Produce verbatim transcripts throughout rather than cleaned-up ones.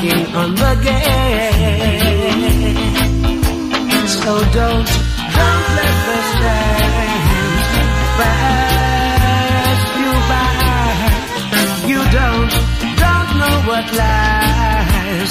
knocking on the gate. So don't, don't let the sands pass you by. You don't, don't know what lies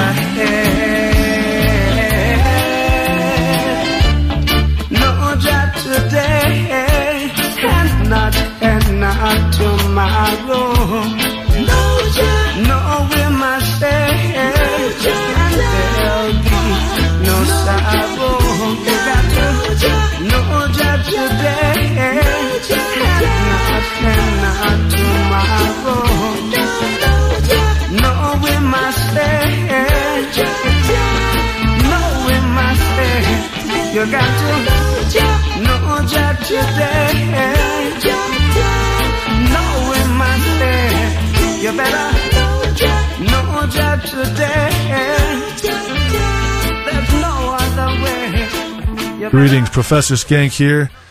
ahead. No job today, and not, and not tomorrow. No job, no we must stay, and there'll be no sorrow. You got to, no job today, and not, and not tomorrow. No we must stay, no we must stay. You got to, no job today, no we must stay. You better, no job today. There's no other way. Greetings, Professor Skank here.